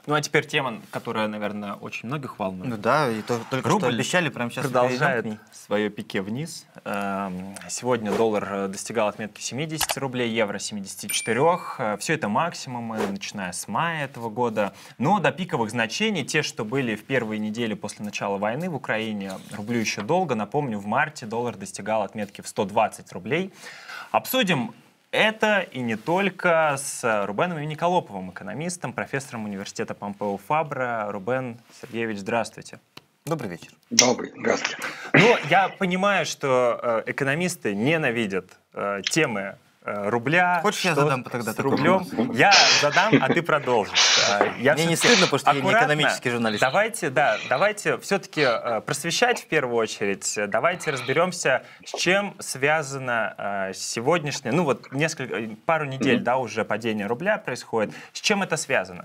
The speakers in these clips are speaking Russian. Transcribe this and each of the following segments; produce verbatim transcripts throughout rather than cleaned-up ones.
Ну, а теперь тема, которая, наверное, очень многих волнует. Ну да, и то, только Рубль что обещали, прямо сейчас продолжает свое пике вниз. Сегодня доллар достигал отметки семьдесят рублей, евро семьдесят четыре. Все это максимумы, начиная с мая этого года. Но до пиковых значений, те, что были в первые недели после начала войны в Украине, рублю еще долго. Напомню, в марте доллар достигал отметки в сто двадцать рублей. Обсудим это и не только с Рубеном Винниколоповым, экономистом, профессором университета Помпео Фабра. Рубен Сергеевич, здравствуйте. Добрый вечер. Добрый, здравствуйте. Ну, я понимаю, что экономисты ненавидят э, темы э, рубля. Хочешь, я задам тогда с рублем? Я задам, а ты продолжишь. Я Мне не стыдно, потому что я не экономический журналист. Давайте, да, давайте все-таки э, просвещать в первую очередь. Давайте разберемся, с чем связано э, сегодняшнее, ну вот несколько, пару недель, mm-hmm. да, уже падение рубля происходит. С чем это связано?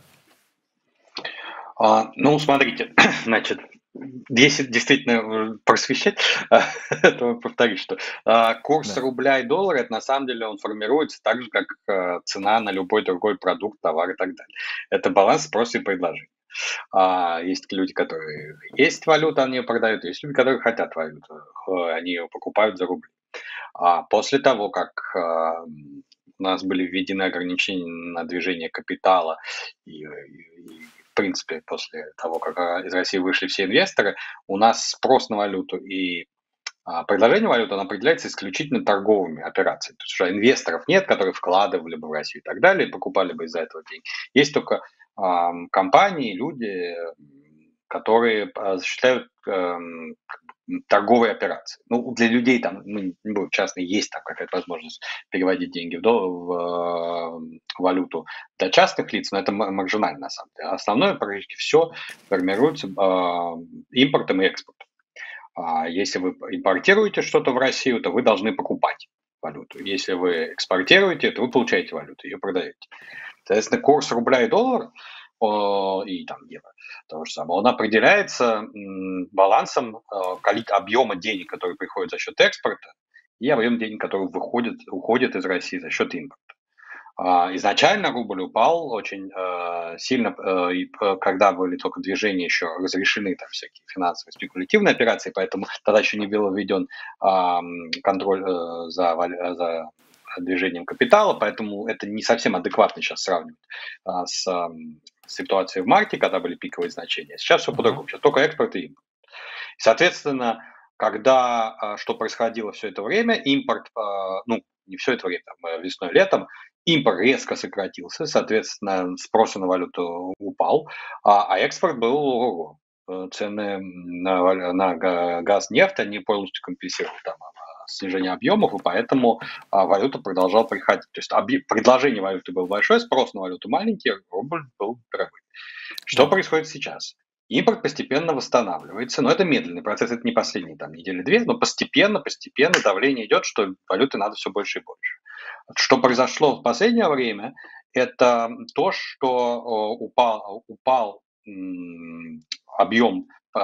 А, ну, смотрите, значит, если действительно просвещать, то повторюсь, что а, курс да. рубля и доллара, это на самом деле он формируется так же, как а, цена на любой другой продукт, товар и так далее. Это баланс спроса и предложения. А, есть люди, которые есть валюта, они ее продают, есть люди, которые хотят валюту, они ее покупают за рубли. А после того, как а, у нас были введены ограничения на движение капитала и, и в принципе, после того, как из России вышли все инвесторы, у нас спрос на валюту и а, предложение валюты он определяется исключительно торговыми операциями. То есть уже инвесторов нет, которые вкладывали бы в Россию и так далее, и покупали бы из-за этого деньги. Есть только а, компании, люди, которые осуществляют а, торговые операции. Ну, для людей там, мы не будем частно, есть там какая-то возможность переводить деньги в, дол- в, в валюту для частных лиц, но это маржинально на самом деле. Основное практически все формируется э, импортом и экспортом. А если вы импортируете что-то в Россию, то вы должны покупать валюту. Если вы экспортируете, то вы получаете валюту, ее продаете. Соответственно, курс рубля и доллара и там евро, того же самого, он определяется балансом объема денег, которые приходят за счет экспорта, и объем денег, которые выходят, уходят из России за счет импорта. Изначально рубль упал очень сильно, и когда были только движения, еще разрешены там всякие финансовые спекулятивные операции, поэтому тогда еще не был введен контроль за, за движением капитала, поэтому это не совсем адекватно сейчас сравнивать а, с а, ситуацией в марте, когда были пиковые значения. Сейчас все по-другому, сейчас только экспорт и импорт. Соответственно, когда а, что происходило все это время, импорт, а, ну, не все это время, там, весной, летом, импорт резко сократился, соответственно, спрос на валюту упал, а, а экспорт был ого-го. Цены на, на газ, нефть, они полностью компенсировали там снижение объемов, и поэтому а, валюта продолжала приходить. То есть объ... предложение валюты было большое, спрос на валюту маленький, рубль был дорогой. Что да. происходит сейчас? Импорт постепенно восстанавливается, но это медленный процесс, это не последние там недели-две, но постепенно, постепенно давление идет, что валюты надо все больше и больше. Что произошло в последнее время, это то, что упал, упал м, объем э,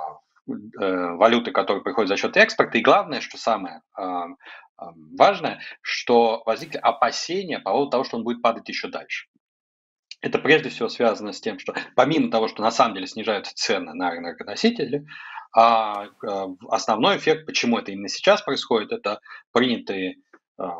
валюты, которые приходят за счет экспорта. И главное, что самое э, важное, что возникли опасения по поводу того, что он будет падать еще дальше. Это прежде всего связано с тем, что помимо того, что на самом деле снижаются цены на энергоносители, а, а, основной эффект, почему это именно сейчас происходит, это принятые а,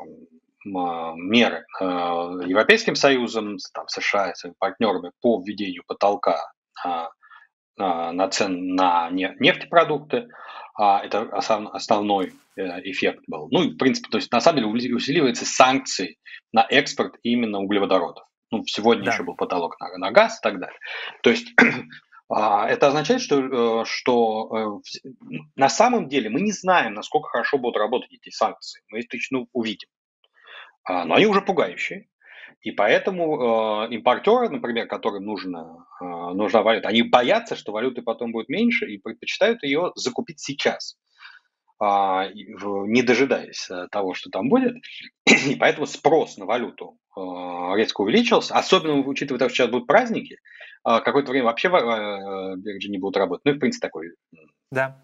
меры а, Европейским Союзом, там, США и своими партнерами по введению потолка а, на цены на нефтепродукты. Это основной эффект был. Ну и в принципе, то есть на самом деле усиливаются санкции на экспорт именно углеводородов. Ну, сегодня да. еще был потолок на, на газ и так далее. То есть это означает, что, что на самом деле мы не знаем, насколько хорошо будут работать эти санкции. Мы их точно увидим. Но они уже пугающие. И поэтому э, импортеры, например, которым нужно, э, нужна валюта, они боятся, что валюты потом будет меньше и предпочитают ее закупить сейчас, э, не дожидаясь того, что там будет. И поэтому спрос на валюту э, резко увеличился, особенно учитывая то, что сейчас будут праздники, э, какое-то время вообще э, биржи не будут работать. Ну и в принципе такой да.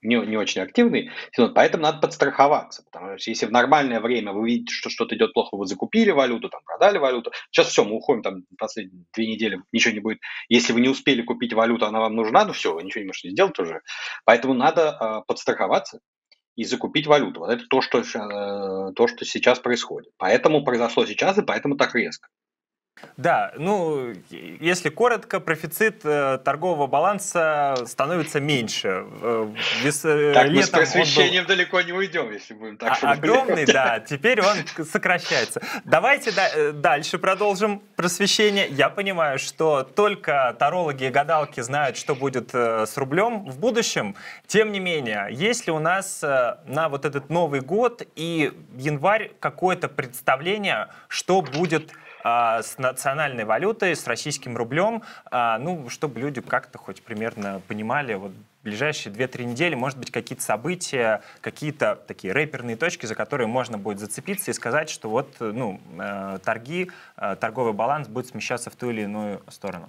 не, не очень активный сезон, поэтому надо подстраховаться. Потому что если в нормальное время вы видите, что что-то идет плохо, вы закупили валюту, там, продали валюту, сейчас все, мы уходим, там, последние две недели ничего не будет. Если вы не успели купить валюту, она вам нужна, ну все, вы ничего не можете сделать уже. Поэтому надо э, подстраховаться и закупить валюту. Вот это то, что, э, то, что сейчас происходит. Поэтому произошло сейчас, и поэтому так резко. Да, ну, если коротко, профицит э, торгового баланса становится меньше. Э, вес, э, так мы с летом просвещением он был... далеко не уйдем, если будем так а, огромный, да, теперь он сокращается. Давайте да, дальше продолжим просвещение. Я понимаю, что только тарологи и гадалки знают, что будет э, с рублем в будущем. Тем не менее, есть ли у нас э, на вот этот Новый год и январь какое-то представление, что будет с национальной валютой, с российским рублем, ну, чтобы люди как-то хоть примерно понимали, вот в ближайшие две-три недели, может быть, какие-то события, какие-то такие рэперные точки, за которые можно будет зацепиться и сказать, что вот, ну, торги, торговый баланс будет смещаться в ту или иную сторону.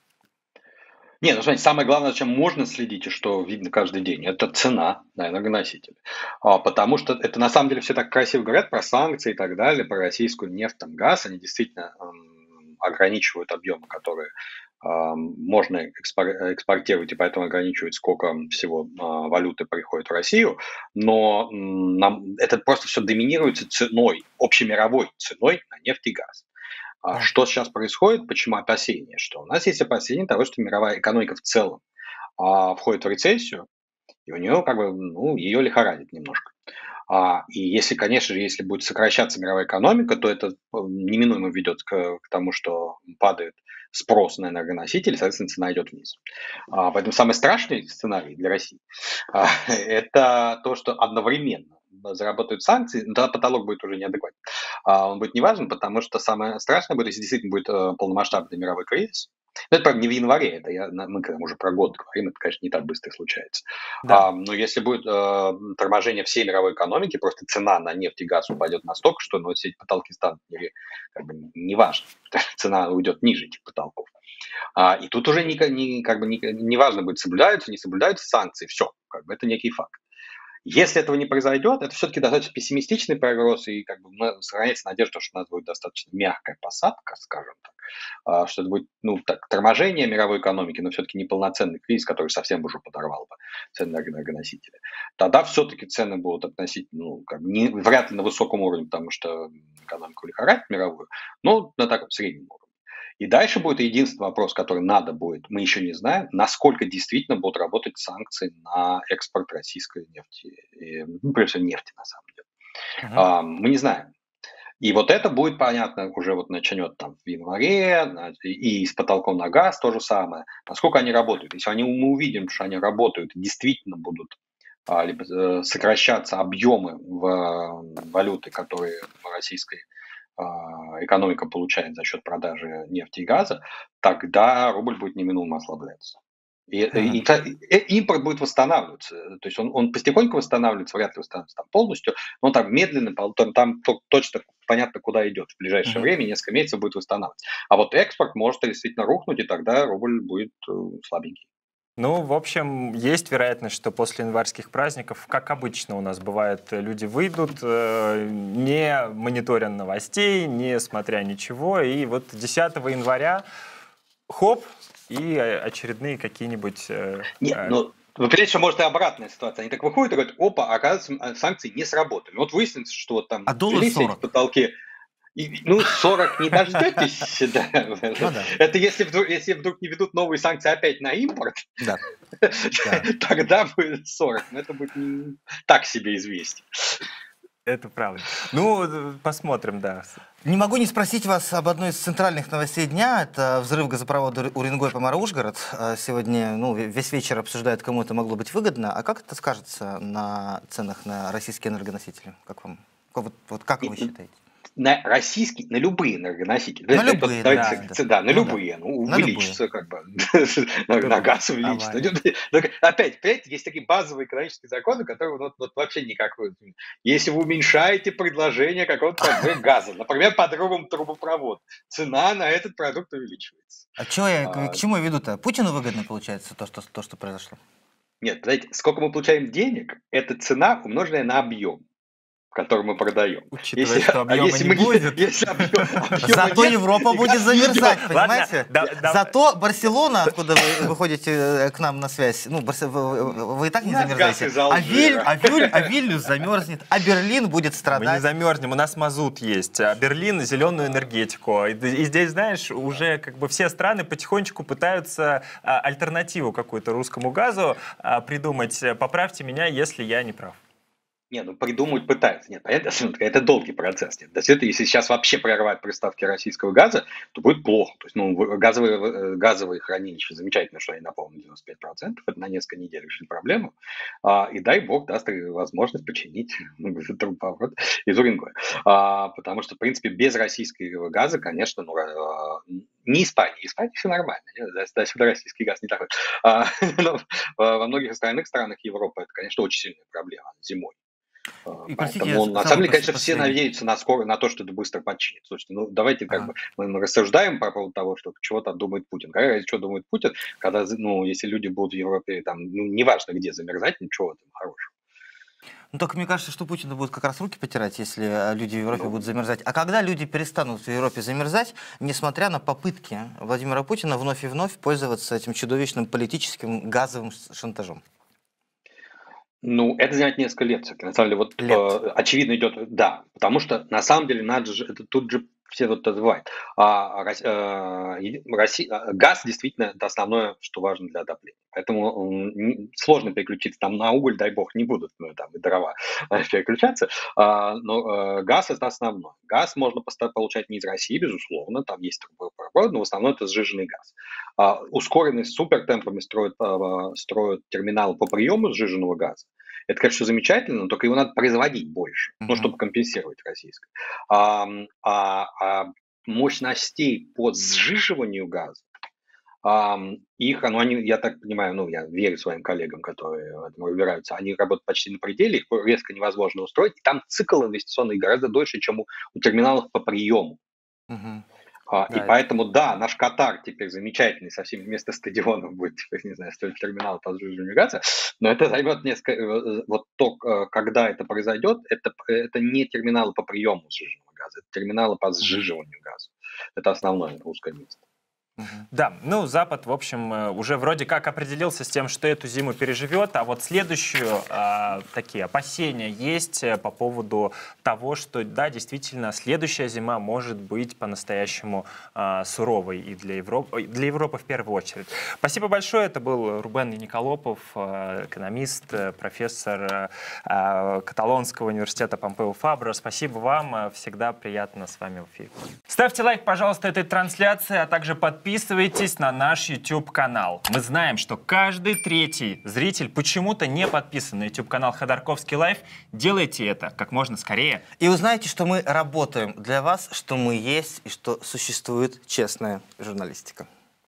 Нет, ну, смотрите, самое главное, чем можно следить, и что видно каждый день, это цена на энергоносители. А, потому что это на самом деле все так красиво говорят про санкции и так далее, про российскую нефть, там, газ. Они действительно эм, ограничивают объемы, которые эм, можно экспор- экспортировать, и поэтому ограничивают, сколько всего э, валюты приходит в Россию. Но м, нам, это просто все доминируется ценой, общемировой ценой на нефть и газ. А Да. что сейчас происходит? Почему опасения? Что у нас есть опасения того, что мировая экономика в целом а, входит в рецессию, и у нее как бы, ну, ее лихорадит немножко. А, и если, конечно же, если будет сокращаться мировая экономика, то это неминуемо ведет к, к тому, что падает спрос на энергоносители, соответственно, цена идет вниз. А, поэтому самый страшный сценарий для России а, это то, что одновременно заработают санкции, но тогда потолок будет уже неадекватен. А, он будет неважен, потому что самое страшное будет, если действительно будет э, полномасштабный мировой кризис. Но это, правда, не в январе, это я, мы когда уже про год говорим, это, конечно, не так быстро случается. Да. А, но если будет э, торможение всей мировой экономики, просто цена на нефть и газ упадет настолько, что ну, все эти потолки станут как бы, неважно, цена уйдет ниже этих потолков. А, и тут уже не, не, как бы, не, не важно будет, соблюдаются, не соблюдаются санкции, все, как бы, это некий факт. Если этого не произойдет, это все-таки достаточно пессимистичный прогноз, и как бы сохраняется надежда, что у нас будет достаточно мягкая посадка, скажем так, что это будет, ну, так, торможение мировой экономики, но все-таки не полноценный кризис, который совсем уже подорвал бы цены на энергоносители. Тогда все-таки цены будут относительно, ну, как бы не, вряд ли на высоком уровне, потому что экономику лихорадит мировую, но на таком среднем уровне. И дальше будет единственный вопрос, который надо будет, мы еще не знаем, насколько действительно будут работать санкции на экспорт российской нефти, и, ну, прежде всего нефти на самом деле. Uh-huh. А, мы не знаем. И вот это будет понятно, уже вот начнет там в январе, и с потолком на газ то же самое, насколько они работают. Если они, мы увидим, что они работают, действительно будут а, либо сокращаться объемы в валюты, которые в российской экономика получает за счет продажи нефти и газа, тогда рубль будет неминуемо ослабляться. И, uh-huh. и, и, и импорт будет восстанавливаться. То есть он, он потихоньку восстанавливается, вряд ли восстанавливается там полностью, но там медленно, там, там точно понятно, куда идет. В ближайшее uh-huh. время, несколько месяцев будет восстанавливаться. А вот экспорт может действительно рухнуть, и тогда рубль будет слабенький. Ну, в общем, есть вероятность, что после январских праздников, как обычно у нас бывает, люди выйдут, не мониторя новостей, не смотря ничего, и вот десятого января, хоп, и очередные какие-нибудь... Нет, ну, вы понимаете, что может и обратная ситуация. Они так выходят и говорят, опа, оказывается, санкции не сработали. Вот выяснится, что вот там... А доллар сорок. Потолки... И, ну, сорок не дождетесь, да. Ну, да. Это если вдруг, если вдруг не ведут новые санкции опять на импорт, да. тогда будет сорок. Но это будет не так себе известие. Это правда. Ну, посмотрим, да. Не могу не спросить вас об одной из центральных новостей дня. Это взрыв газопровода Уренгой-Помар-Ужгород. Сегодня ну, весь вечер обсуждают, кому это могло быть выгодно. А как это скажется на ценах на российские энергоносители? Как вам? Вот, вот как вы считаете? На российские, на любые энергоносители. На это, любые, это, да, да, да, на ну, любые. Да. Ну, на увеличится любые. как бы, на газ увеличится. Опять, понимаете, есть такие базовые экономические законы, которые вот, вот вообще никак... Если вы уменьшаете предложение какого-то газа, например, по другому трубопроводу, цена на этот продукт увеличивается. А, чё я, а к чему я веду-то? Путину выгодно получается то, что, то, что произошло? Нет, знаете, сколько мы получаем денег, это цена, умноженная на объем, который мы продаем. Учитывая, Если, что а объема если не мы, будет. Если объем, объема Зато нет, Европа и будет газ не замерзать, идет. понимаете? Ладно, да- да- Зато Барселона, откуда вы выходите э, к нам на связь, ну, Барсе- вы, вы- вы и так не У нас газ замерзаете, из а, Виль, Алжира. а, Виль, а Вильнюс замерзнет, а Берлин будет Мы не страдать. замерзнем, у нас мазут есть, а Берлин — зеленую энергетику. И, и здесь, знаешь, уже как бы все страны потихонечку пытаются а, альтернативу какую-то русскому газу а, придумать. Поправьте меня, если я не прав. Не, ну придумывать пытаются. Нет, понятно, это долгий процесс. Нет. То есть это, если сейчас вообще прорвать приставки российского газа, то будет плохо. То есть, ну, газовые, э, газовые хранилища, замечательно, что они наполнены девяносто пять процентов, это на несколько недель решит проблему. А, и дай бог даст возможность починить трубопровод из Уренгоя. А, потому что, в принципе, без российского газа, конечно, ну, а, не Испания. Испания все нормально. До сюда российский газ не такой. А, но во многих остальных странах Европы это, конечно, очень сильная проблема зимой. И, простите, Поэтому, я на сразу самом деле, пос- конечно, все последний. надеются на, скоро, на то, что это быстро починит. Слушайте, ну давайте как Ага. бы мы, мы рассуждаем по поводу того, что чего там думает Путин. Какая, что думает Путин, когда, ну, если люди будут в Европе, там, ну, неважно где замерзать, ничего там хорошего. Ну, только мне кажется, что Путину будет как раз руки потирать, если э, люди в Европе Ну. будут замерзать. А когда люди перестанут в Европе замерзать, несмотря на попытки Владимира Путина вновь и вновь пользоваться этим чудовищным политическим газовым ш- шантажом? Ну, это занять несколько лет. всё-таки. На самом деле, вот Лет. э, очевидно идет, да, потому что на самом деле надо же, это тут же все вот называют. А, Рос- э, еди- Росси- а, газ действительно это основное, что важно для отопления. Поэтому м, не- сложно переключиться там на уголь, дай бог, не будут ну, там, и дрова переключаться. А, но э, газ это основное. Газ можно поста- получать не из России, безусловно, там есть трубопровод, но в основном это сжиженный газ. А, ускоренный супер темпами строят, а, строят терминалы по приему сжиженного газа. Это, конечно, замечательно, но только его надо производить больше, ну, Мгм. чтобы компенсировать российское. Ам, а, а мощностей по сжиживанию газа, ам, их, ну, они, я так понимаю, ну, я верю своим коллегам, которые в этом разбираются, они работают почти на пределе, их резко невозможно устроить, и там цикл инвестиционный гораздо дольше, чем у, у терминалов по приему. Мгм. А, и Да, поэтому, да, наш Катар теперь замечательный, совсем вместо стадионов будет, теперь, не знаю, строить терминал по сжижению газа, но это займет несколько, э, вот то, э, когда это произойдет, это, это не терминалы по приему сжиженного газа, это терминалы по сжиживанию газа. Это основное узкое место. Мгм. Да, ну, Запад, в общем, э, уже вроде как определился с тем, что эту зиму переживет, а вот следующую а, такие опасения есть э, по поводу того, что, да, действительно, следующая зима может быть по-настоящему а, суровой и для Европы, ой, для Европы в первую очередь. Спасибо большое, это был Рубен Николопов, э, экономист, э, профессор э, э, Каталонского университета Помпео Фабро. Спасибо вам, э, всегда приятно с вами в эфире. Ставьте лайк, пожалуйста, этой трансляции, а также подписывайтесь на наш YouTube-канал. Мы знаем, что каждый третий зритель почему-то не подписан на YouTube-канал Ходорковский Лайф. Делайте это как можно скорее. И узнаете, что мы работаем для вас, что мы есть и что существует честная журналистика.